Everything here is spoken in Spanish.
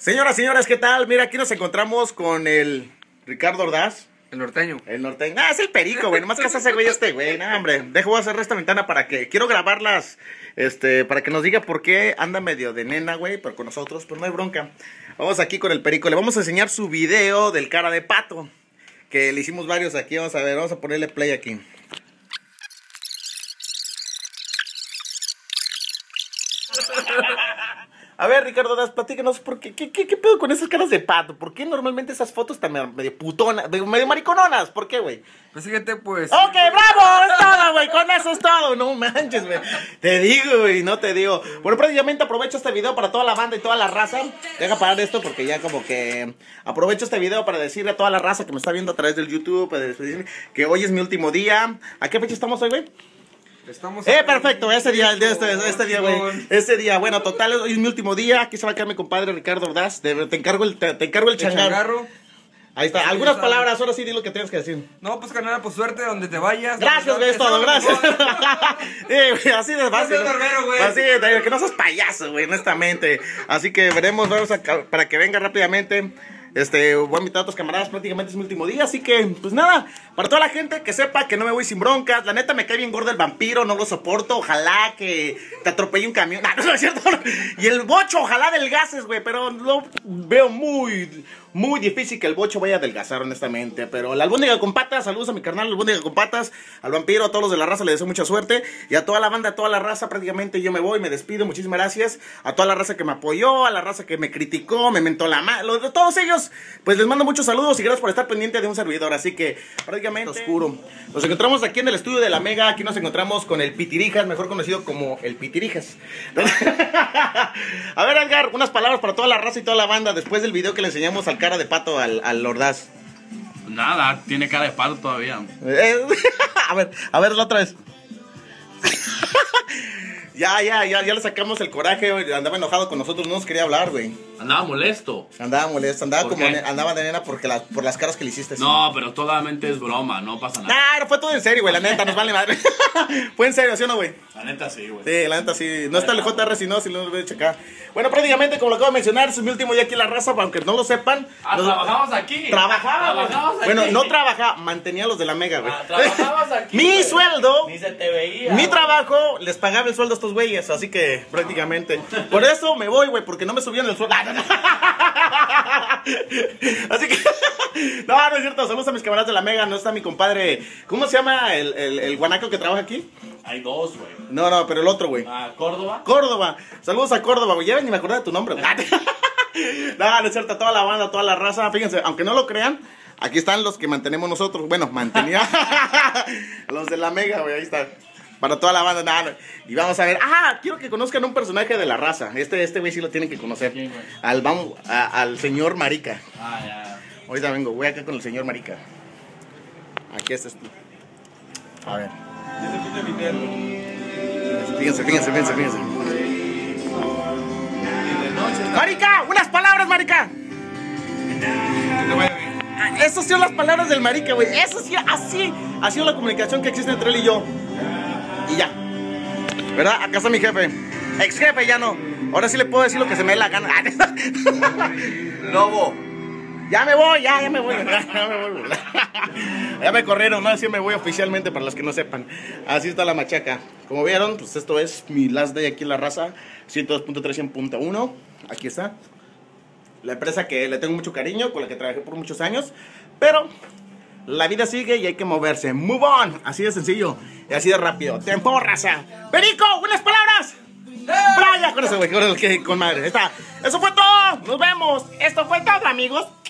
Señoras, señores, ¿qué tal? Mira, aquí nos encontramos con el Ricardo Ordaz. El norteño. El norteño. Ah, es el perico, güey. Nomás que se hace güey este, güey. No, hombre. Dejo hacer esta ventana para que... Quiero grabarlas, para que nos diga por qué anda medio de nena, güey. Pero con nosotros, pues no hay bronca. Vamos aquí con el perico. Le vamos a enseñar su video del cara de pato. Que le hicimos varios aquí. Vamos a ver, vamos a ponerle play aquí. A ver, Ricardo, platícanos, ¿qué pedo con esas caras de pato? ¿Por qué normalmente esas fotos están medio putonas, medio maricononas? ¿Por qué, güey? Pues fíjate, pues... ¡Ok, bravo! Es todo, güey, con eso es todo. No manches, güey. Te digo, güey, no te digo. Bueno, prácticamente aprovecho este video para toda la banda y toda la raza. Deja parar esto porque ya como que... Aprovecho este video para decirle a toda la raza que me está viendo a través del YouTube, para decirle que hoy es mi último día. ¿A qué fecha estamos hoy, güey? Estamos perfecto, ese día, este día, güey. Ese día, bueno, total, hoy es mi último día. Aquí se va a quedar mi compadre Ricardo Ordaz. Te encargo el changarro. Ahí está, algunas palabras, ahora sí di lo que tienes que decir. No, pues carnal, pues suerte donde te vayas. Gracias, güey, es todo, gracias. Así de fácil. Así, que no seas payaso, güey, honestamente. Así que veremos, para que venga rápidamente. Voy a invitar a otros camaradas, prácticamente es mi último día, así que, pues nada, para toda la gente que sepa que no me voy sin broncas. La neta me cae bien gordo el vampiro, no lo soporto. Ojalá que te atropelle un camión. No es cierto. Y el bocho, ojalá adelgaces, güey, pero lo veo muy difícil que el bocho vaya a adelgazar, honestamente. Pero la albóndiga con patas, saludos a mi carnal, la albóndiga con patas, al vampiro, a todos los de la raza les deseo mucha suerte. Y a toda la banda, a toda la raza, prácticamente yo me voy, me despido, muchísimas gracias. A toda la raza que me apoyó, a la raza que me criticó, me mentó la mano, de todos ellos, pues les mando muchos saludos y gracias por estar pendiente de un servidor. Así que prácticamente oscuro. Nos encontramos aquí en el estudio de la Mega, aquí nos encontramos con el Pitirijas, mejor conocido como el Pitirijas. A ver, Edgar, unas palabras para toda la raza y toda la banda después del video que le enseñamos al cara de pato, al Ordaz. Nada, tiene cara de pato todavía. A ver, la otra vez. Ya le sacamos el coraje, güey. Andaba enojado con nosotros, no nos quería hablar, güey. Andaba molesto. Andaba de nena por las caras que le hiciste. No, ¿sí? Pero solamente es broma, no pasa nada. Nah, fue todo en serio, güey, la neta, nos vale madre. Fue en serio, ¿sí o no, güey? La neta sí, güey. Sí, la neta sí. No está el JR, si no lo voy a checar. Bueno, prácticamente, como lo acabo de mencionar, es mi último día aquí en la raza, aunque no lo sepan. Trabajamos aquí. Trabajaba aquí. Bueno, no trabajaba, mantenía a los de la Mega, güey. Trabajabas aquí. Mi sueldo, ni se te veía. Mi trabajo, les pagaba el sueldo a estos güeyes, así que prácticamente. Por eso me voy, güey, porque no me subían el sueldo. Así que no es cierto, saludos a mis camaradas de la Mega. No está mi compadre, ¿cómo se llama el guanaco que trabaja aquí? Hay dos, güey. No, pero el otro, güey. ¿Córdoba? Saludos a Córdoba, güey. Ya ven, ni me acordé de tu nombre, güey. No es cierto, toda la banda, toda la raza. Fíjense, aunque no lo crean, aquí están los que mantenemos nosotros. Bueno, mantenía los de la Mega, güey, ahí está. Para toda la banda, nada. Y vamos a ver. Quiero que conozcan un personaje de la raza. Este güey sí lo tienen que conocer. ¿Quién, güey? Al señor Marica. Ya. Ahorita vengo, voy acá con el señor Marica. Aquí estás tú. A ver. Fíjense. ¡Marica! ¡Unas palabras, Marica! Esas son las palabras del Marica, güey. Eso sí, así ha sido la comunicación que existe entre él y yo. Y ya. ¿Verdad? Acá está mi jefe. Ex jefe, ya no. Ahora sí le puedo decir lo que se me dé la gana. Lobo. Ya me voy. Ya me voy. Ya me corrieron, ¿no? Así me voy oficialmente, para los que no sepan. Así está la machaca. Como vieron, pues esto es mi last day aquí en la raza. 102.3, 100.1. Aquí está. La empresa que le tengo mucho cariño, con la que trabajé por muchos años. Pero la vida sigue y hay que moverse. Move on. Así de sencillo y así de rápido. Tiempo, raza. Perico, unas palabras. Vaya con eso, güey. Con madre. Está. Eso fue todo. Nos vemos. Esto fue todo, amigos.